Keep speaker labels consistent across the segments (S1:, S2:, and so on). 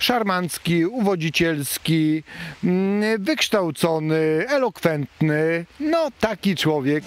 S1: szarmancki, uwodzicielski, wykształcony, elokwentny, no taki człowiek.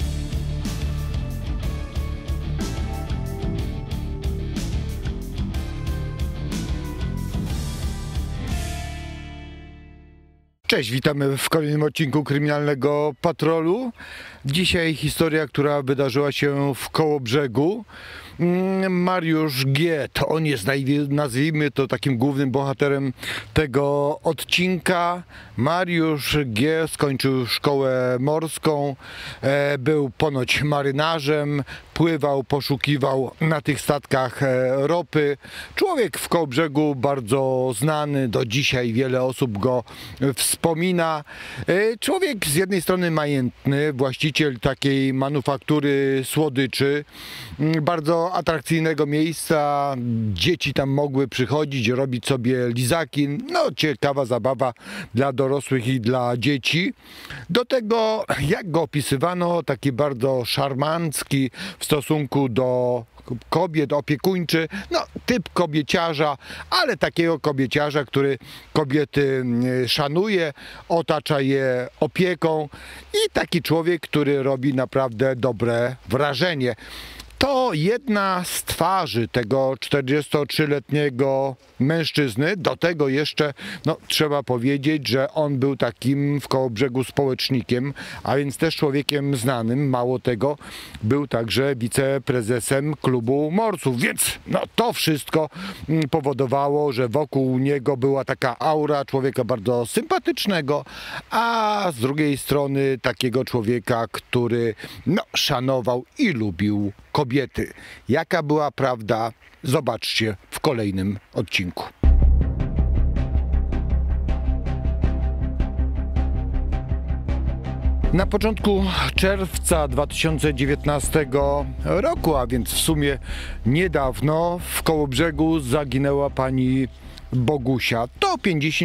S1: Cześć, witamy w kolejnym odcinku Kryminalnego Patrolu. Dzisiaj historia, która wydarzyła się w Kołobrzegu. Mariusz G. to on jest, nazwijmy to, takim głównym bohaterem tego odcinka. Mariusz G. skończył szkołę morską, był ponoć marynarzem, pływał, poszukiwał na tych statkach ropy. Człowiek w Kołobrzegu bardzo znany, do dzisiaj wiele osób go wspomina. Człowiek z jednej strony majętny, właściciel takiej manufaktury słodyczy, bardzo atrakcyjnego miejsca, dzieci tam mogły przychodzić, robić sobie lizaki, no ciekawa zabawa dla dorosłych i dla dzieci. Do tego, jak go opisywano, taki bardzo szarmancki w stosunku do kobiet, opiekuńczy, no typ kobieciarza, ale takiego kobieciarza, który kobiety szanuje, otacza je opieką i taki człowiek, który robi naprawdę dobre wrażenie. To jedna z twarzy tego 43-letniego mężczyzny. Do tego jeszcze, no, trzeba powiedzieć, że on był takim w Kołobrzegu społecznikiem, a więc też człowiekiem znanym. Mało tego, był także wiceprezesem klubu morsów, więc no, to wszystko powodowało, że wokół niego była taka aura człowieka bardzo sympatycznego, a z drugiej strony takiego człowieka, który no, szanował i lubił kobiety. Jaka była prawda? Zobaczcie w kolejnym odcinku. Na początku czerwca 2019 roku, a więc w sumie niedawno, w Kołobrzegu zaginęła pani Bogusia. To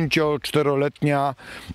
S1: 54-letnia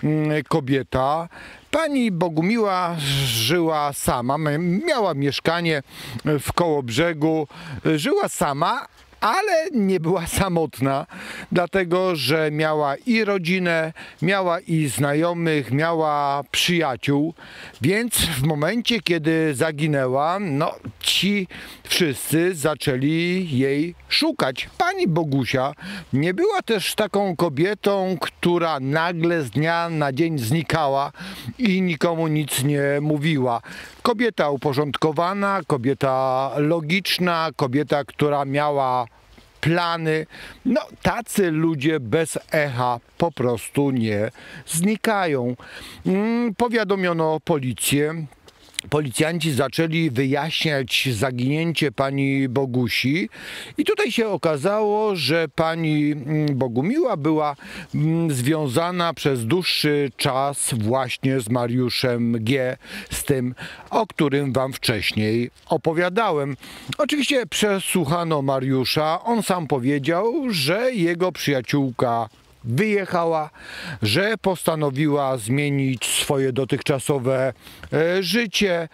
S1: kobieta. Pani Bogumiła żyła sama, miała mieszkanie w Kołobrzegu, żyła sama, ale nie była samotna, dlatego że miała i rodzinę, miała i znajomych, miała przyjaciół, więc w momencie, kiedy zaginęła, no ci wszyscy zaczęli jej szukać. Pani Bogusia nie była też taką kobietą, która nagle z dnia na dzień znikała i nikomu nic nie mówiła. Kobieta uporządkowana, kobieta logiczna, kobieta, która miała plany. No, tacy ludzie bez echa po prostu nie znikają. Powiadomiono policję. Policjanci zaczęli wyjaśniać zaginięcie pani Bogusi i tutaj się okazało, że pani Bogumiła była związana przez dłuższy czas właśnie z Mariuszem G., z tym, o którym wam wcześniej opowiadałem. Oczywiście przesłuchano Mariusza, on sam powiedział, że jego przyjaciółka wyjechała, że postanowiła zmienić swoje dotychczasowe życie.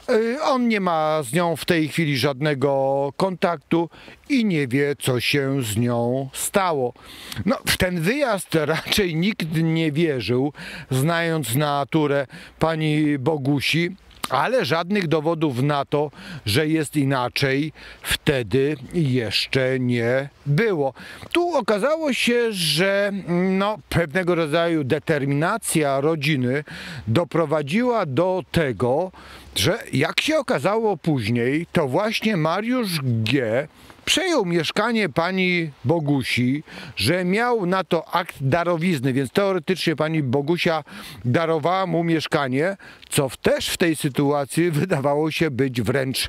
S1: On nie ma z nią w tej chwili żadnego kontaktu i nie wie, co się z nią stało. No, w ten wyjazd raczej nikt nie wierzył, znając naturę pani Bogusi, ale żadnych dowodów na to, że jest inaczej, wtedy jeszcze nie było. Tu okazało się, że no, pewnego rodzaju determinacja rodziny doprowadziła do tego, że jak się okazało później, to właśnie Mariusz G. przejął mieszkanie pani Bogusi, że miał na to akt darowizny, więc teoretycznie pani Bogusia darowała mu mieszkanie, co też w tej sytuacji wydawało się być wręcz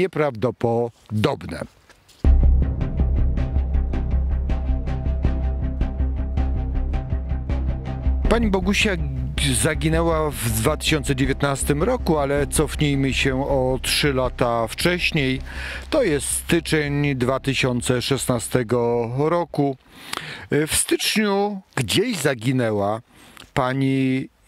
S1: nieprawdopodobne. Pani Bogusia zaginęła w 2019 roku, ale cofnijmy się o 3 lata wcześniej. To jest styczeń 2016 roku. W styczniu gdzieś zaginęła pani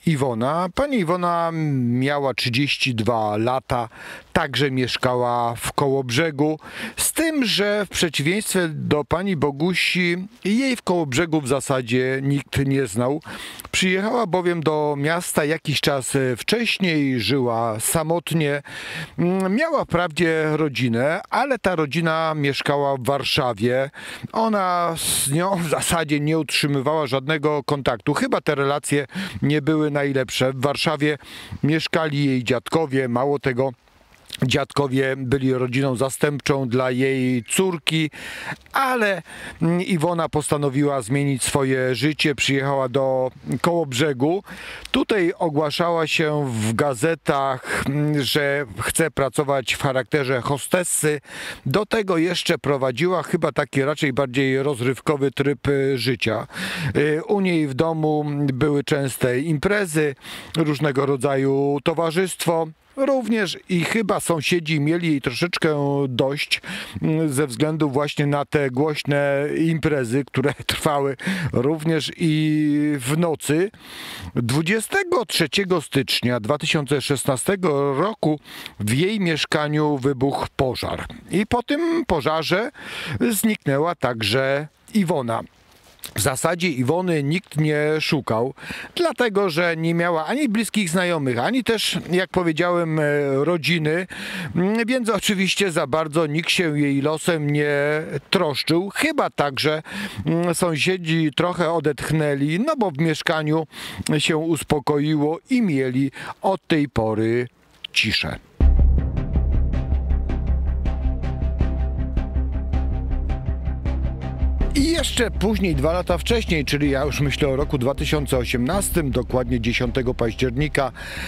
S1: Iwona. Pani Iwona miała 32 lata, także mieszkała w Kołobrzegu, z tym, że w przeciwieństwie do pani Bogusi, jej w Kołobrzegu w zasadzie nikt nie znał. Przyjechała bowiem do miasta jakiś czas wcześniej, żyła samotnie, miała wprawdzie rodzinę, ale ta rodzina mieszkała w Warszawie. Ona z nią w zasadzie nie utrzymywała żadnego kontaktu. Chyba te relacje nie były najlepsze. W Warszawie mieszkali jej dziadkowie, mało tego, dziadkowie byli rodziną zastępczą dla jej córki, ale Iwona postanowiła zmienić swoje życie, przyjechała do Kołobrzegu. Tutaj ogłaszała się w gazetach, że chce pracować w charakterze hostessy. Do tego jeszcze prowadziła chyba taki raczej bardziej rozrywkowy tryb życia. U niej w domu były częste imprezy, różnego rodzaju towarzystwo. Również i chyba sąsiedzi mieli jej troszeczkę dość ze względu właśnie na te głośne imprezy, które trwały również i w nocy. 23 stycznia 2016 roku w jej mieszkaniu wybuchł pożar i po tym pożarze zniknęła także Iwona. W zasadzie Iwony nikt nie szukał, dlatego że nie miała ani bliskich znajomych, ani też, jak powiedziałem, rodziny, więc oczywiście za bardzo nikt się jej losem nie troszczył. Chyba także sąsiedzi trochę odetchnęli, no bo w mieszkaniu się uspokoiło i mieli od tej pory ciszę. I jeszcze później, 2 lata wcześniej, czyli ja już myślę o roku 2018, dokładnie 10 października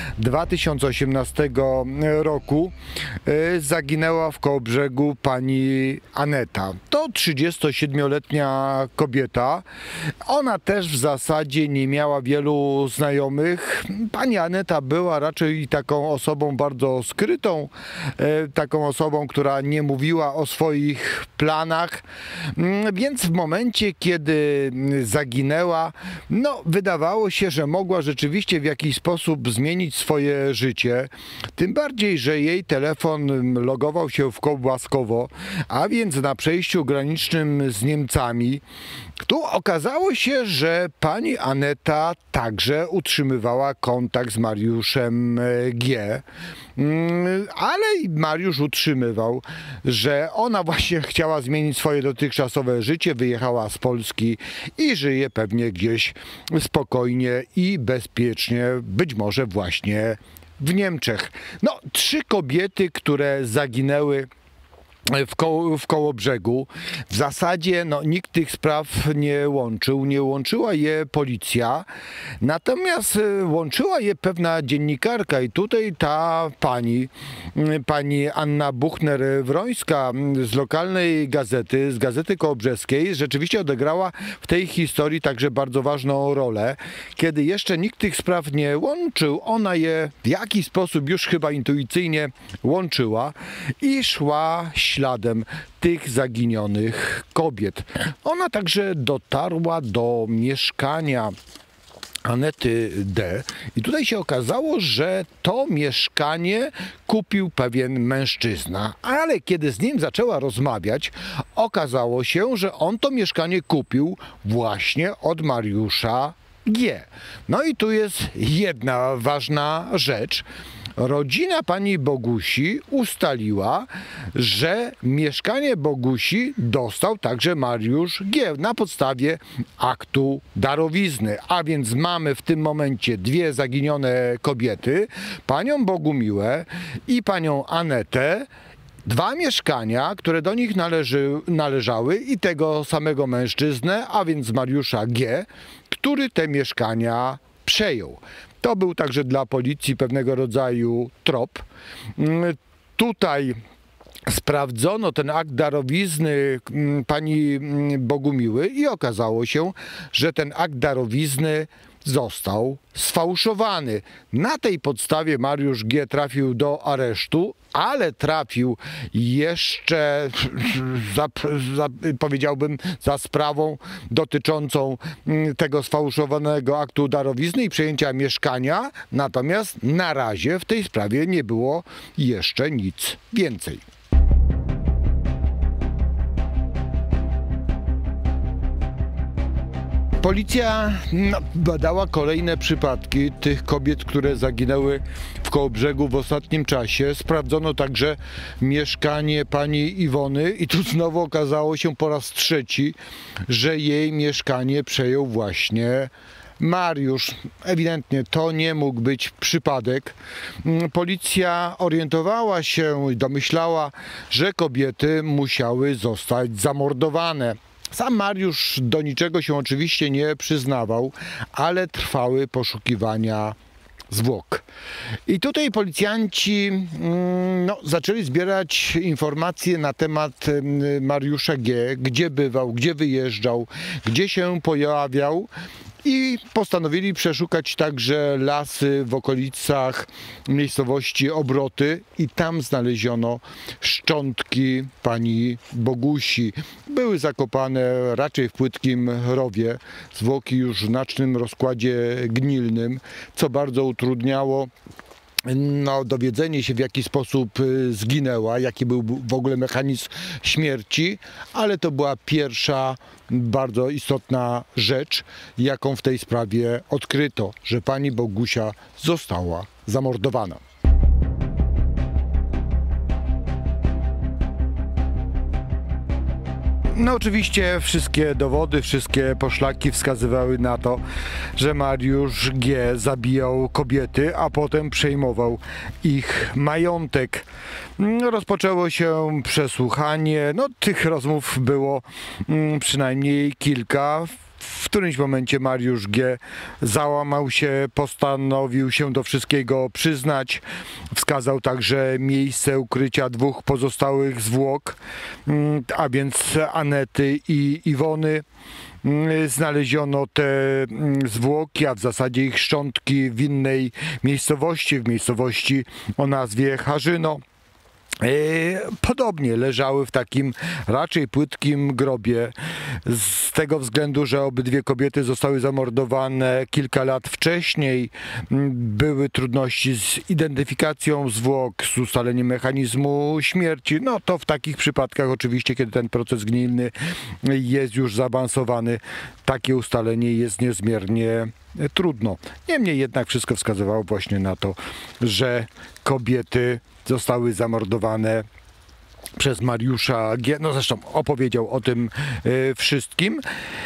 S1: 2018 roku, zaginęła w Kołobrzegu pani Aneta. To 37-letnia kobieta. Ona też w zasadzie nie miała wielu znajomych. Pani Aneta była raczej taką osobą bardzo skrytą, taką osobą, która nie mówiła o swoich planach, więc w momencie, kiedy zaginęła, no wydawało się, że mogła rzeczywiście w jakiś sposób zmienić swoje życie. Tym bardziej, że jej telefon logował się w Kołbaskowo, a więc na przejściu granicznym z Niemcami. Tu okazało się, że pani Aneta także utrzymywała kontakt z Mariuszem G. Ale Mariusz utrzymywał, że ona właśnie chciała zmienić swoje dotychczasowe życie, wyjechała z Polski i żyje pewnie gdzieś spokojnie i bezpiecznie, być może właśnie w Niemczech. No, 3 kobiety, które zaginęły w Kołobrzegu. W zasadzie no, nikt tych spraw nie łączył, nie łączyła je policja, natomiast łączyła je pewna dziennikarka i tutaj ta pani Anna Buchner-Wrońska z lokalnej gazety, z Gazety Kołobrzeskiej, rzeczywiście odegrała w tej historii także bardzo ważną rolę. Kiedy jeszcze nikt tych spraw nie łączył, ona je w jakiś sposób już chyba intuicyjnie łączyła i szła śladem tych zaginionych kobiet. Ona także dotarła do mieszkania Anety D. I tutaj się okazało, że to mieszkanie kupił pewien mężczyzna, ale kiedy z nim zaczęła rozmawiać, okazało się, że on to mieszkanie kupił właśnie od Mariusza G. No i tu jest jedna ważna rzecz. Rodzina pani Bogusi ustaliła, że mieszkanie Bogusi dostał także Mariusz G. na podstawie aktu darowizny. A więc mamy w tym momencie 2 zaginione kobiety, panią Bogumiłę i panią Anetę, 2 mieszkania, które do nich należały i tego samego mężczyznę, a więc Mariusza G., który te mieszkania przejął. To był także dla policji pewnego rodzaju trop. Tutaj sprawdzono ten akt darowizny pani Bogumiły i okazało się, że ten akt darowizny został sfałszowany. Na tej podstawie Mariusz G. trafił do aresztu, ale trafił jeszcze, powiedziałbym, za sprawą dotyczącą tego sfałszowanego aktu darowizny i przejęcia mieszkania, natomiast na razie w tej sprawie nie było jeszcze nic więcej. Policja badała kolejne przypadki tych kobiet, które zaginęły w Kołobrzegu w ostatnim czasie. Sprawdzono także mieszkanie pani Iwony i tu znowu okazało się po raz trzeci, że jej mieszkanie przejął właśnie Mariusz. Ewidentnie to nie mógł być przypadek. Policja orientowała się i domyślała, że kobiety musiały zostać zamordowane. Sam Mariusz do niczego się oczywiście nie przyznawał, ale trwały poszukiwania zwłok. I tutaj policjanci zaczęli zbierać informacje na temat Mariusza G., gdzie bywał, gdzie wyjeżdżał, gdzie się pojawiał. I postanowili przeszukać także lasy w okolicach miejscowości Obroty i tam znaleziono szczątki pani Bogusi. Były zakopane raczej w płytkim rowie, zwłoki już w znacznym rozkładzie gnilnym, co bardzo utrudniało dowiedzenie się, w jaki sposób zginęła, jaki był w ogóle mechanizm śmierci, ale to była pierwsza bardzo istotna rzecz, jaką w tej sprawie odkryto, że pani Bogusia została zamordowana. No oczywiście wszystkie dowody, wszystkie poszlaki wskazywały na to, że Mariusz G. zabijał kobiety, a potem przejmował ich majątek. Rozpoczęło się przesłuchanie, tych rozmów było przynajmniej kilka. W którymś momencie Mariusz G. załamał się, postanowił się do wszystkiego przyznać. Wskazał także miejsce ukrycia dwóch pozostałych zwłok, a więc Anety i Iwony. Znaleziono te zwłoki, a w zasadzie ich szczątki w innej miejscowości, w miejscowości o nazwie Harzyno. Podobnie leżały w takim raczej płytkim grobie, z tego względu, że obydwie kobiety zostały zamordowane kilka lat wcześniej. Były trudności z identyfikacją zwłok, z ustaleniem mechanizmu śmierci. To w takich przypadkach oczywiście, kiedy ten proces gnilny jest już zaawansowany, takie ustalenie jest niezmiernie trudno. Niemniej jednak wszystko wskazywało właśnie na to, że kobiety zostały zamordowane przez Mariusza G. Zresztą opowiedział o tym wszystkim.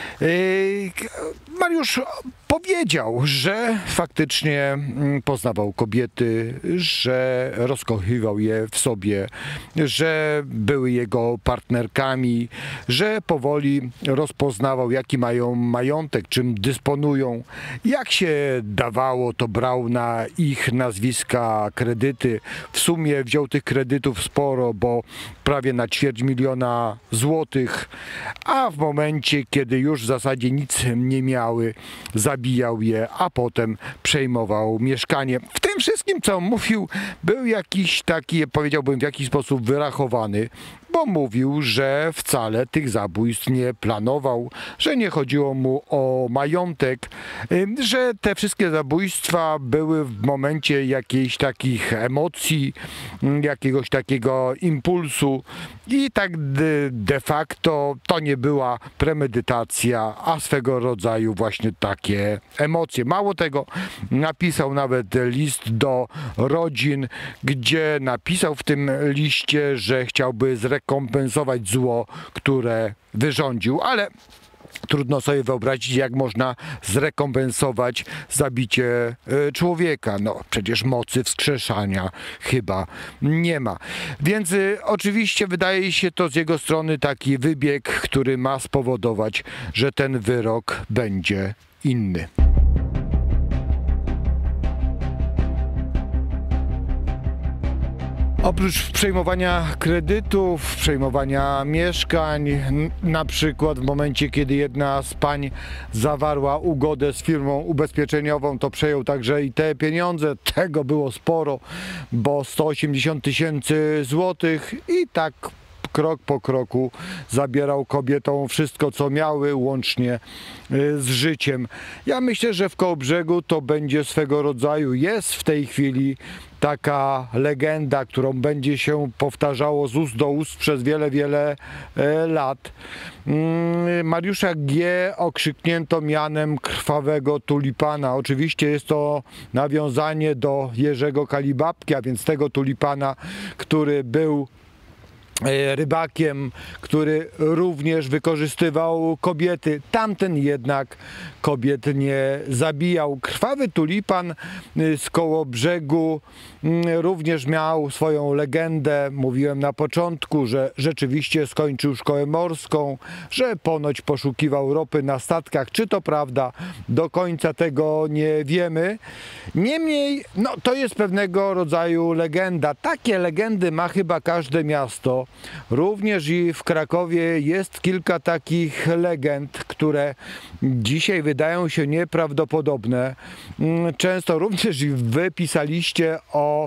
S1: Mariusz powiedział, że faktycznie poznawał kobiety, że rozkochiwał je w sobie, że były jego partnerkami, że powoli rozpoznawał, jaki mają majątek, czym dysponują. Jak się dawało, to brał na ich nazwiska kredyty. W sumie wziął tych kredytów sporo, bo prawie na 250 000 złotych, a w momencie, kiedy już w zasadzie nic nie miały, zabijał je, a potem przejmował mieszkanie. W tym wszystkim, co mówił, był jakiś taki, powiedziałbym, w jakiś sposób wyrachowany, bo mówił, że wcale tych zabójstw nie planował, że nie chodziło mu o majątek, że te wszystkie zabójstwa były w momencie jakichś takich emocji, jakiegoś takiego impulsu i tak de facto to nie była premedytacja, a swego rodzaju właśnie takie emocje. Mało tego, napisał nawet list do rodzin, gdzie napisał w tym liście, że chciałby zrekompensować zło, które wyrządził, ale trudno sobie wyobrazić, jak można zrekompensować zabicie człowieka. Przecież mocy wskrzeszania chyba nie ma. Więc oczywiście wydaje się to z jego strony taki wybieg, który ma spowodować, że ten wyrok będzie inny. Oprócz przejmowania kredytów, przejmowania mieszkań, na przykład w momencie, kiedy jedna z pań zawarła ugodę z firmą ubezpieczeniową, to przejął także i te pieniądze. Tego było sporo, bo 180 000 złotych i tak krok po kroku zabierał kobietom wszystko, co miały, łącznie z życiem. Ja myślę, że w Kołobrzegu to będzie swego rodzaju, jest w tej chwili taka legenda, którą będzie się powtarzało z ust do ust przez wiele, wiele lat. Mariusza G. okrzyknięto mianem krwawego tulipana. Oczywiście jest to nawiązanie do Jerzego Kalibabki, a więc tego tulipana, który był rybakiem, który również wykorzystywał kobiety. Tamten jednak kobiet nie zabijał. Krwawy tulipan z Kołobrzegu również miał swoją legendę. Mówiłem na początku, że rzeczywiście skończył szkołę morską, że ponoć poszukiwał ropy na statkach. Czy to prawda? Do końca tego nie wiemy. Niemniej, no, to jest pewnego rodzaju legenda. Takie legendy ma chyba każde miasto. Również i w Krakowie jest kilka takich legend, które dzisiaj wydają się nieprawdopodobne. Często również i wy pisaliście o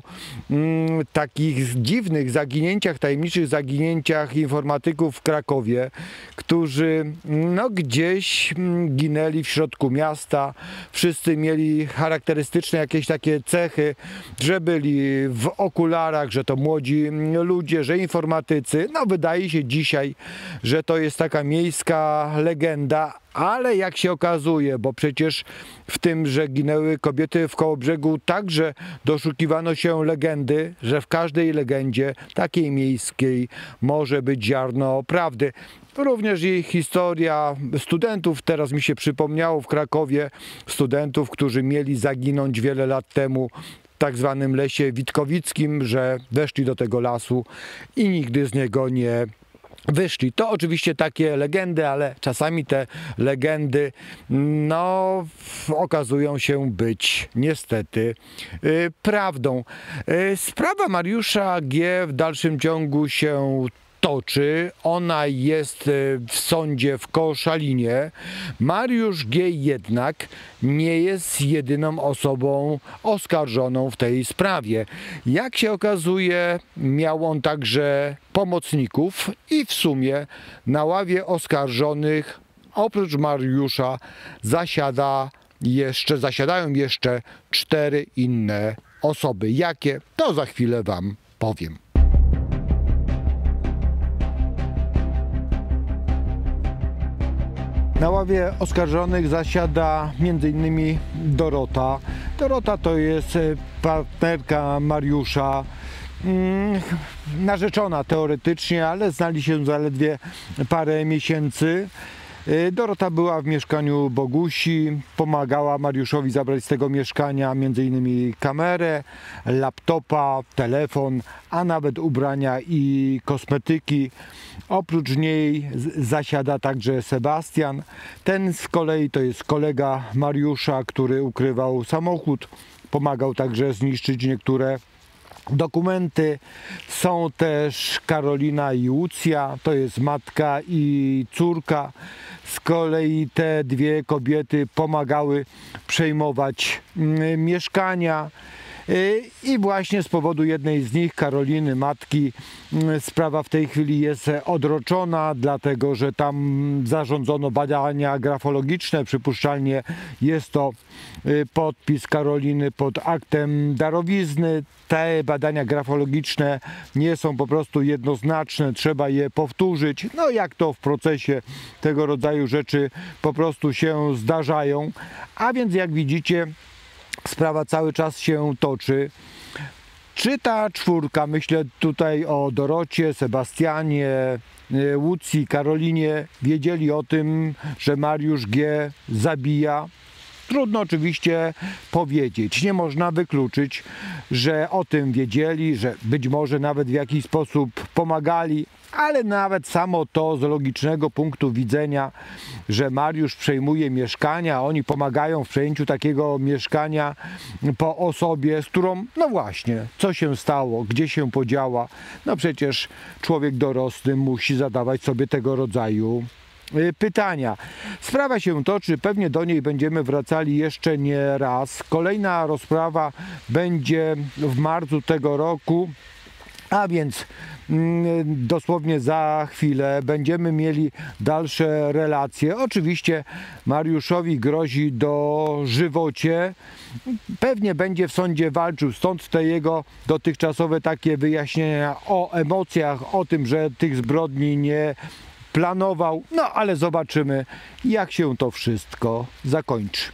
S1: takich dziwnych zaginięciach, tajemniczych zaginięciach informatyków w Krakowie, którzy no, gdzieś ginęli w środku miasta. Wszyscy mieli charakterystyczne jakieś takie cechy, że byli w okularach, że to młodzi ludzie, że informatycy. No, wydaje się dzisiaj, że to jest taka miejska legenda, ale jak się okazuje, bo przecież w tym, że ginęły kobiety w Kołobrzegu, także doszukiwano się legendy, że w każdej legendzie takiej miejskiej może być ziarno prawdy. Również i historia studentów, teraz mi się przypomniało w Krakowie, studentów, którzy mieli zaginąć wiele lat temu w tak zwanym lesie witkowickim, że weszli do tego lasu i nigdy z niego nie wyszli. To oczywiście takie legendy, ale czasami te legendy no, okazują się być niestety prawdą. Sprawa Mariusza G. w dalszym ciągu się toczy. Ona jest w sądzie w Koszalinie. Mariusz G. jednak nie jest jedyną osobą oskarżoną w tej sprawie. Jak się okazuje, miał on także pomocników i w sumie na ławie oskarżonych oprócz Mariusza zasiadają jeszcze 4 inne osoby. Jakie? To za chwilę wam powiem. Na ławie oskarżonych zasiada m.in. Dorota. Dorota to jest partnerka Mariusza, narzeczona teoretycznie, ale znali się zaledwie parę miesięcy. Dorota była w mieszkaniu Bogusi, pomagała Mariuszowi zabrać z tego mieszkania m.in. kamerę, laptopa, telefon, a nawet ubrania i kosmetyki. Oprócz niej zasiada także Sebastian. Ten z kolei to jest kolega Mariusza, który ukrywał samochód, pomagał także zniszczyć niektóre dokumenty. Są też Karolina i Łucja, to jest matka i córka. Z kolei te dwie kobiety pomagały przejmować mieszkania. I właśnie z powodu jednej z nich, Karoliny, matki, sprawa w tej chwili jest odroczona, dlatego że tam zarządzono badania grafologiczne. Przypuszczalnie jest to podpis Karoliny pod aktem darowizny. Te badania grafologiczne nie są po prostu jednoznaczne, trzeba je powtórzyć. No jak to w procesie tego rodzaju rzeczy po prostu się zdarzają. A więc jak widzicie, sprawa cały czas się toczy. Czy ta czwórka, myślę tutaj o Dorocie, Sebastianie, Łucji, Karolinie, wiedzieli o tym, że Mariusz G. zabija? Trudno oczywiście powiedzieć. Nie można wykluczyć, że o tym wiedzieli, że być może nawet w jakiś sposób pomagali, ale nawet samo to z logicznego punktu widzenia, że Mariusz przejmuje mieszkania, oni pomagają w przejęciu takiego mieszkania po osobie, z którą, no właśnie, co się stało, gdzie się podziała, no przecież człowiek dorosły musi zadawać sobie tego rodzaju pytania. Sprawa się toczy, pewnie do niej będziemy wracali jeszcze nie raz. Kolejna rozprawa będzie w marcu tego roku, a więc dosłownie za chwilę będziemy mieli dalsze relacje. Oczywiście Mariuszowi grozi dożywocie. Pewnie będzie w sądzie walczył, stąd te jego dotychczasowe takie wyjaśnienia o emocjach, o tym, że tych zbrodni nie planował. No ale zobaczymy, jak się to wszystko zakończy.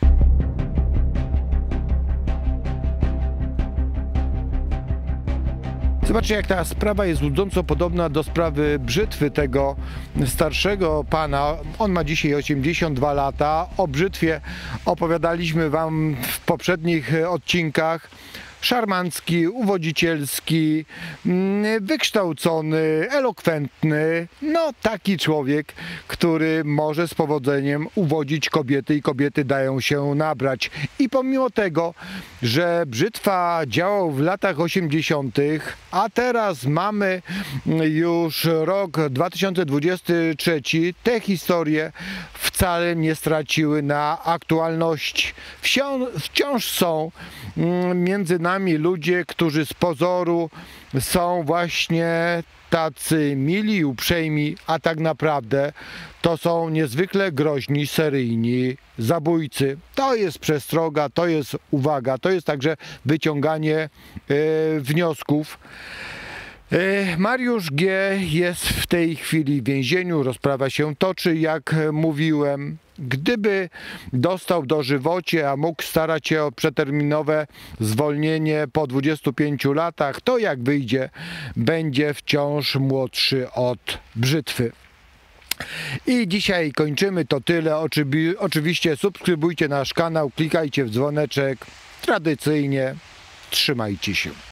S1: Zobaczcie, jak ta sprawa jest łudząco podobna do sprawy brzytwy tego starszego pana. On ma dzisiaj 82 lata. O brzytwie opowiadaliśmy wam w poprzednich odcinkach. Szarmancki, uwodzicielski, wykształcony, elokwentny, no taki człowiek, który może z powodzeniem uwodzić kobiety i kobiety dają się nabrać. I pomimo tego, że brzytwa działał w latach 80., a teraz mamy już rok 2023, te historie wcale nie straciły na aktualności. Wciąż są między nami ludzie, którzy z pozoru są właśnie tacy mili i uprzejmi, a tak naprawdę to są niezwykle groźni, seryjni zabójcy. To jest przestroga, to jest uwaga, to jest także wyciąganie wniosków. Mariusz G. jest w tej chwili w więzieniu, rozprawa się toczy, jak mówiłem. Gdyby dostał dożywocie, a mógł starać się o przeterminowe zwolnienie po 25 latach, to jak wyjdzie, będzie wciąż młodszy od brzytwy. I dzisiaj kończymy, to tyle. Oczywiście subskrybujcie nasz kanał, klikajcie w dzwoneczek. Tradycyjnie trzymajcie się.